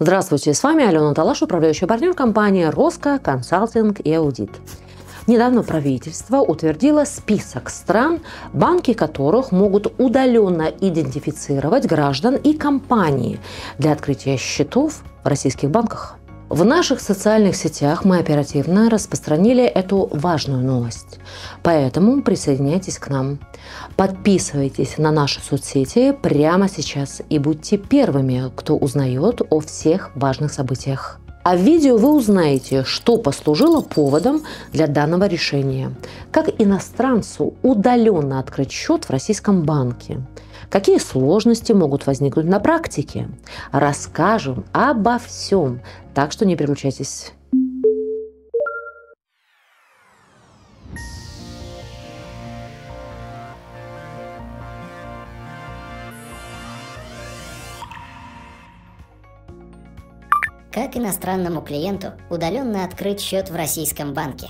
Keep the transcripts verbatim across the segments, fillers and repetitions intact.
Здравствуйте, с вами Алена Талаш, управляющий партнер компании «Роско Консалтинг и Аудит». Недавно правительство утвердило список стран, банки которых могут удаленно идентифицировать граждан и компании для открытия счетов в российских банках. В наших социальных сетях мы оперативно распространили эту важную новость. Поэтому присоединяйтесь к нам. Подписывайтесь на наши соцсети прямо сейчас и будьте первыми, кто узнает о всех важных событиях. А в видео вы узнаете, что послужило поводом для данного решения, как иностранцу удаленно открыть счет в российском банке, какие сложности могут возникнуть на практике. Расскажем обо всем, так что не переключайтесь. Как иностранному клиенту удаленно открыть счет в российском банке?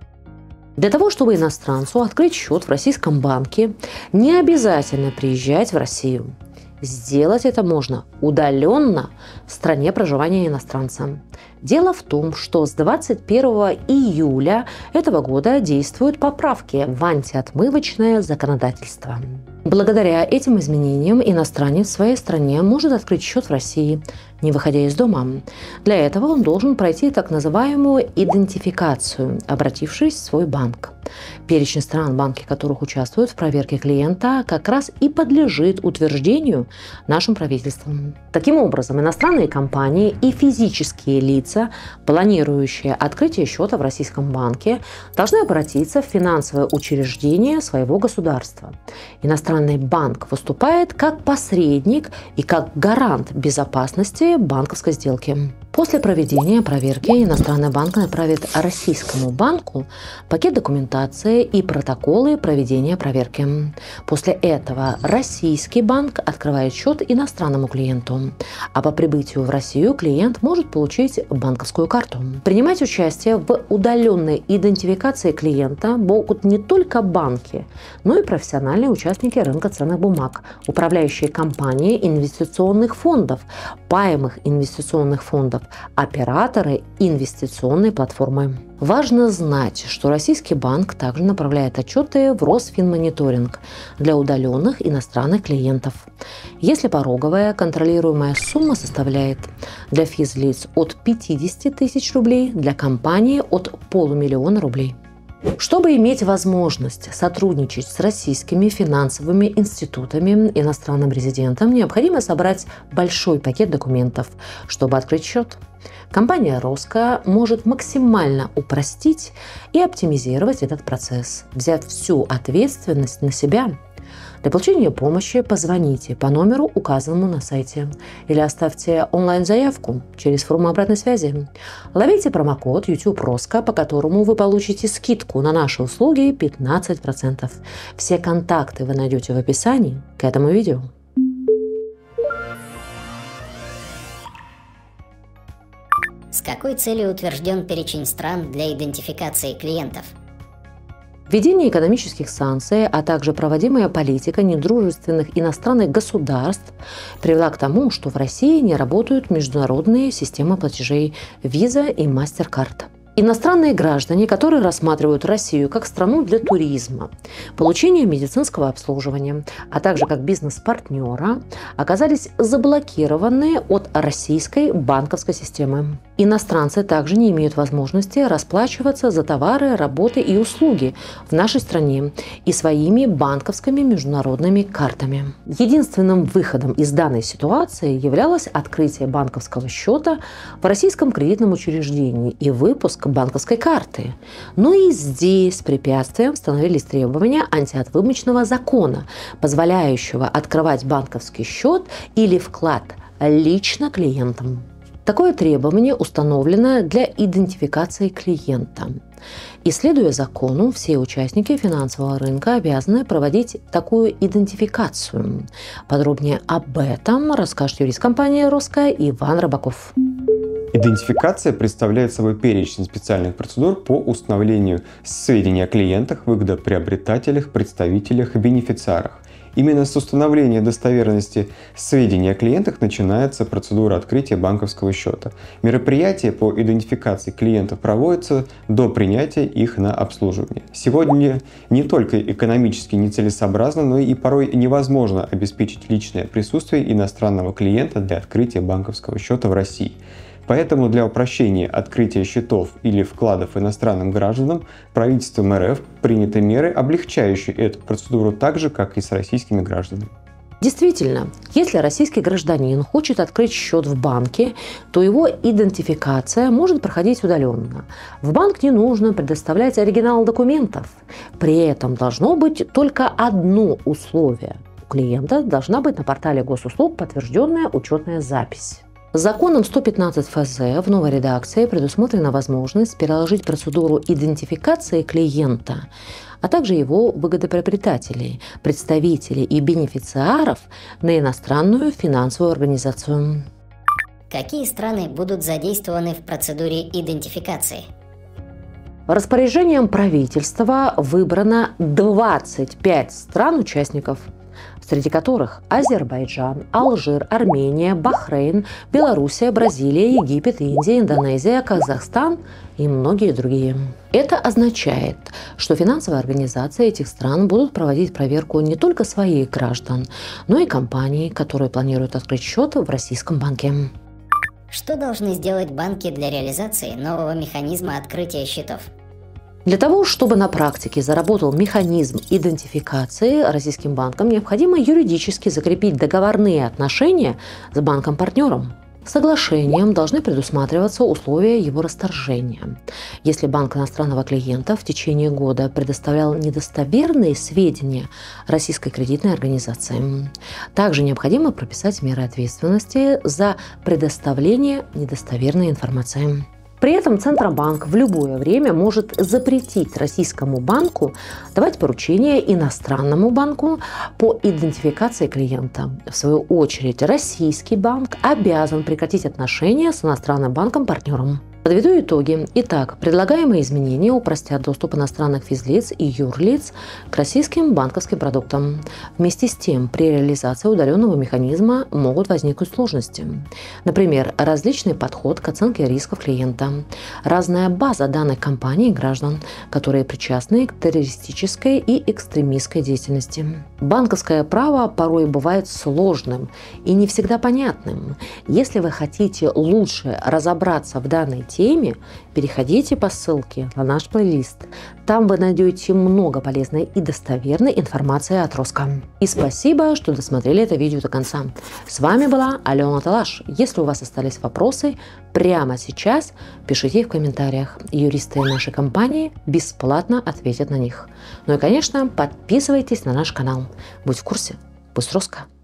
Для того, чтобы иностранцу открыть счет в российском банке, не обязательно приезжать в Россию. Сделать это можно удаленно в стране проживания иностранца. Дело в том, что с двадцать первого июля этого года действуют поправки в антиотмывочное законодательство. Благодаря этим изменениям иностранец в своей стране может открыть счет в России, не выходя из дома. Для этого он должен пройти так называемую идентификацию, обратившись в свой банк. Перечень стран, банки которых участвуют в проверке клиента, как раз и подлежит утверждению нашим правительством. Таким образом, иностранные компании и физические лица, планирующие открытие счета в российском банке, должны обратиться в финансовое учреждение своего государства. Иностранный банк выступает как посредник и как гарант безопасности банковской сделки. После проведения проверки иностранный банк направит российскому банку пакет документации и протоколы проведения проверки. После этого российский банк открывает счет иностранному клиенту, а по прибытию в Россию клиент может получить банковскую карту. Принимать участие в удаленной идентификации клиента могут не только банки, но и профессиональные участники рынка ценных бумаг, управляющие компании инвестиционных фондов, паевых инвестиционных фондов, операторы инвестиционной платформы. Важно знать, что российский банк также направляет отчеты в Росфинмониторинг для удаленных иностранных клиентов. Если пороговая контролируемая сумма составляет для физлиц от пятидесяти тысяч рублей, для компании от полумиллиона рублей. Чтобы иметь возможность сотрудничать с российскими финансовыми институтами иностранным резидентам, необходимо собрать большой пакет документов, чтобы открыть счет. Компания «Роско» может максимально упростить и оптимизировать этот процесс, взяв всю ответственность на себя. Для получения помощи позвоните по номеру, указанному на сайте, или оставьте онлайн-заявку через форму обратной связи. Ловите промокод YouTube Роско, по которому вы получите скидку на наши услуги пятнадцать процентов. Все контакты вы найдете в описании к этому видео. С какой целью утвержден перечень стран для идентификации клиентов? Введение экономических санкций, а также проводимая политика недружественных иностранных государств привела к тому, что в России не работают международные системы платежей Visa и MasterCard. Иностранные граждане, которые рассматривают Россию как страну для туризма, получения медицинского обслуживания, а также как бизнес-партнера, оказались заблокированы от российской банковской системы. Иностранцы также не имеют возможности расплачиваться за товары, работы и услуги в нашей стране и своими банковскими международными картами. Единственным выходом из данной ситуации являлось открытие банковского счета в российском кредитном учреждении и выпуск банковской карты. Но и здесь препятствием становились требования антиотмывочного закона, позволяющего открывать банковский счет или вклад лично клиентам. Такое требование установлено для идентификации клиента. И следуя закону, все участники финансового рынка обязаны проводить такую идентификацию. Подробнее об этом расскажет юрист компании «Роско» Иван Рыбаков. Идентификация представляет собой перечень специальных процедур по установлению сведений о клиентах, выгодоприобретателях, представителях и бенефициарах Именно с установления достоверности сведений о клиентах начинается процедура открытия банковского счета. Мероприятия по идентификации клиентов проводятся до принятия их на обслуживание. Сегодня не только экономически нецелесообразно, но и порой невозможно обеспечить личное присутствие иностранного клиента для открытия банковского счета в России. Поэтому для упрощения открытия счетов или вкладов иностранным гражданам правительством эр эф приняты меры, облегчающие эту процедуру так же, как и с российскими гражданами. Действительно, если российский гражданин хочет открыть счет в банке, то его идентификация может проходить удаленно. В банк не нужно предоставлять оригинал документов. При этом должно быть только одно условие. У клиента должна быть на портале госуслуг подтвержденная учетная запись. Законом сто пятнадцать эф зэ в новой редакции предусмотрена возможность переложить процедуру идентификации клиента, а также его выгодоприобретателей, представителей и бенефициаров на иностранную финансовую организацию. Какие страны будут задействованы в процедуре идентификации? Распоряжением правительства выбрано двадцать пять стран-участников, среди которых Азербайджан, Алжир, Армения, Бахрейн, Белоруссия, Бразилия, Египет, Индия, Индонезия, Казахстан и многие другие. Это означает, что финансовые организации этих стран будут проводить проверку не только своих граждан, но и компаний, которые планируют открыть счет в российском банке. Что должны сделать банки для реализации нового механизма открытия счетов? Для того, чтобы на практике заработал механизм идентификации, российским банкам необходимо юридически закрепить договорные отношения с банком-партнером. Соглашением должны предусматриваться условия его расторжения. Если банк иностранного клиента в течение года предоставлял недостоверные сведения российской кредитной организации, также необходимо прописать меры ответственности за предоставление недостоверной информации. При этом Центробанк в любое время может запретить российскому банку давать поручения иностранному банку по идентификации клиента. В свою очередь, российский банк обязан прекратить отношения с иностранным банком-партнером. Подведу итоги. Итак, предлагаемые изменения упростят доступ иностранных физлиц и юрлиц к российским банковским продуктам. Вместе с тем, при реализации удаленного механизма могут возникнуть сложности. Например, различный подход к оценке рисков клиента, разная база данных компаний и граждан, которые причастны к террористической и экстремистской деятельности. Банковское право порой бывает сложным и не всегда понятным. Если вы хотите лучше разобраться в данной теме, теме, переходите по ссылке на наш плейлист. Там вы найдете много полезной и достоверной информации от Роско. И спасибо, что досмотрели это видео до конца. С вами была Алена Талаш. Если у вас остались вопросы, прямо сейчас пишите их в комментариях. Юристы нашей компании бесплатно ответят на них. Ну и, конечно, подписывайтесь на наш канал. Будь в курсе. Пусть Роско.